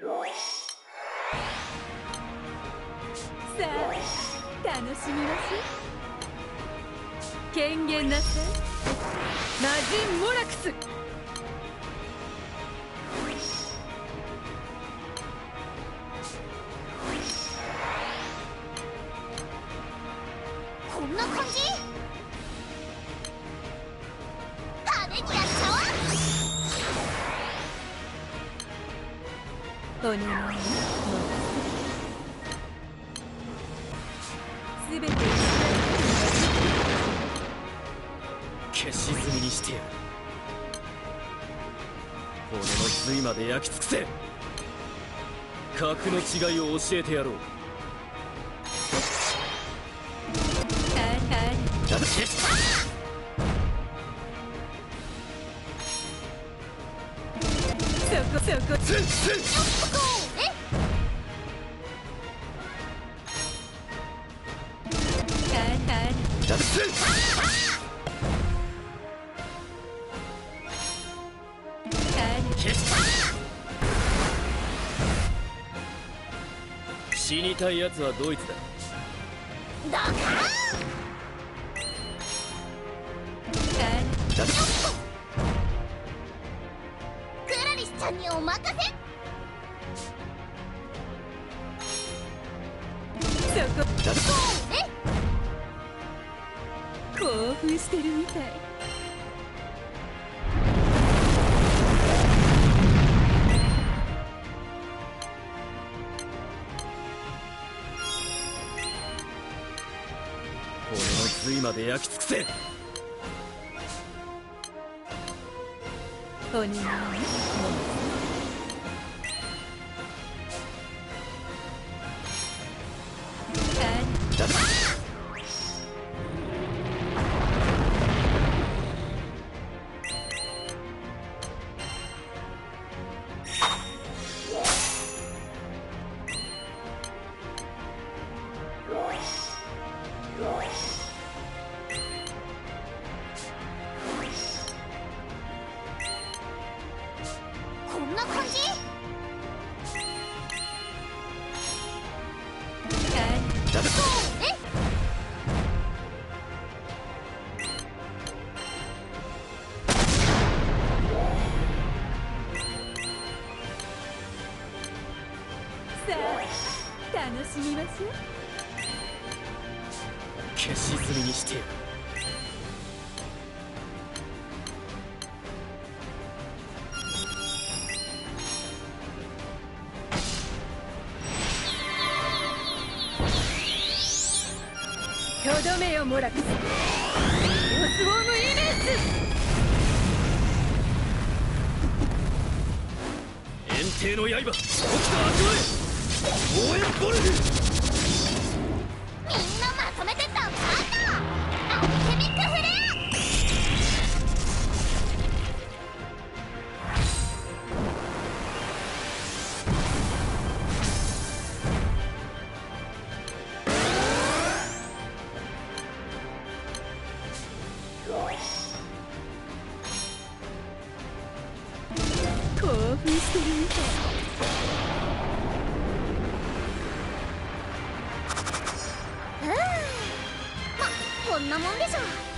さあ楽しみましょう。権限なさい魔人モラクス。 こんな感じ？派手にやっちゃおう。 お願いすべて消し済みにしてやる。骨の髄まで焼き尽くせ。格の違いを教えてやろう。 そこそこ死にたい奴はドイツだ。 だからクラリスちゃんにお任せ。 そこ興奮してるみたい。 骨の髄まで焼き尽くせ。 お願いこんな感じ？ さあ楽しみましょう。 消し済みにしてやる。 とどめよモラクス。エオスウォームイメース。 炎帝の刃起きた味わえ。応援ボルフ。 みんなまとめてドカーンアルケミックフレ興奮してるみたい。 ま、こんなもんでしょ。